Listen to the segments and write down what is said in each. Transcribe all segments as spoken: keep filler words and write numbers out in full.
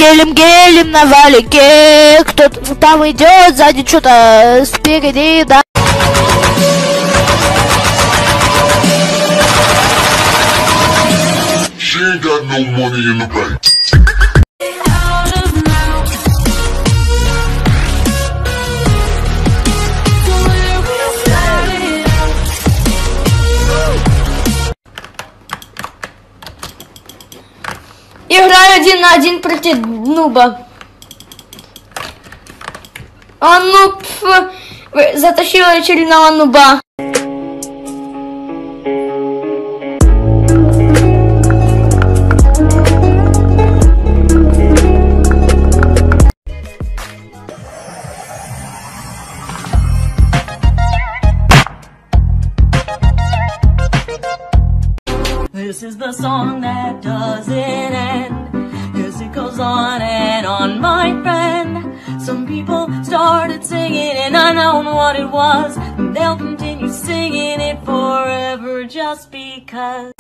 гелем, гелем на валике. Кто-то там идет, сзади что-то спереди, да. She ain't got no money in the bank. Играю один на один против нуба. А нуб затащил очередного нуба. This is the song that doesn't end, 'cause it goes on and on, my friend. Some people started singing and unknown what it was, and they'll continue singing it forever just because.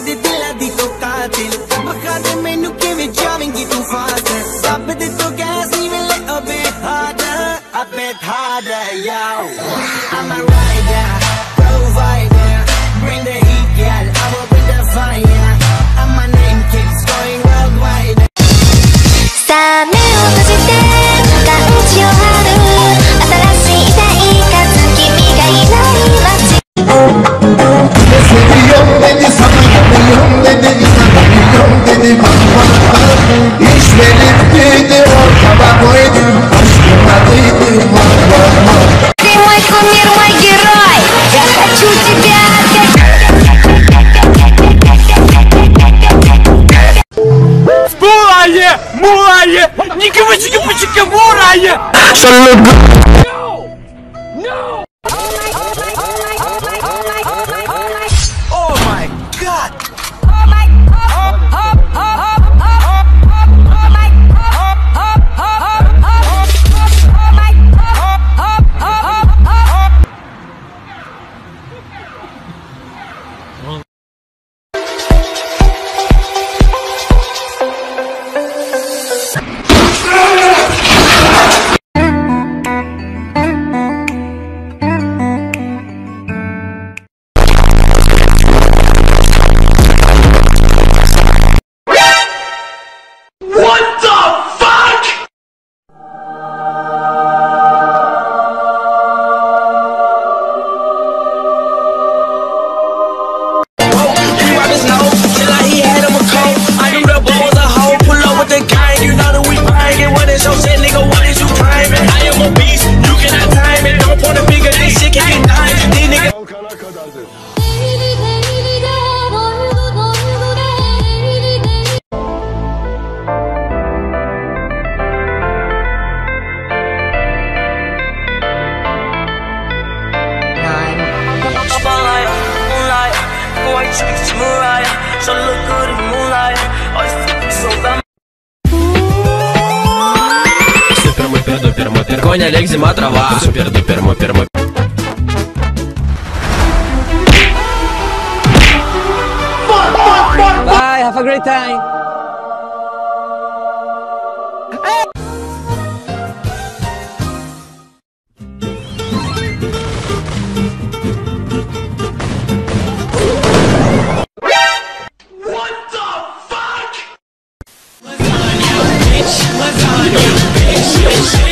I'm a rider, provider, bring the heat, girl, I will bring the fire, and my name keeps going worldwide. さあ目を閉じてランチを張る新しい生活君がいない街 Seviyorum dedi sana yanıyorum dedi sanıyorum dedi bak bak bak İş verip dedi ortada koydum aşkım adıydı bak bak bak. Ты мой кумир, мой герой, я хочу тебя Мурае! Мурае! Не говорите, почему мурае! No! No! Oh my god! Oh my hop hop hop hop hop hop oh my hop hop hop hop hop oh my hop hop hop hop So look good in moonlight. Oh, it's so bad. Супер мупер дупер мупер конь Олег зима трава. Супер дупер мупер мупер. Bye, have a great time. Bitch, what's on you, bitch, bitch.